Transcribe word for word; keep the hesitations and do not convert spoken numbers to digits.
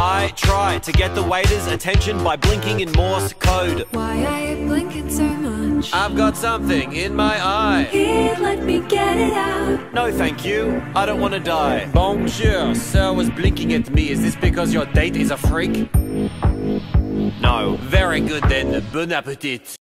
I try to get the waiter's attention by blinking in Morse code. Why are you blinking so much? I've got something in my eye. Here, let me get it out. No thank you, I don't want to die. Bonjour, sir was blinking at me. Is this because your date is a freak? No. Very good then, bon appetit.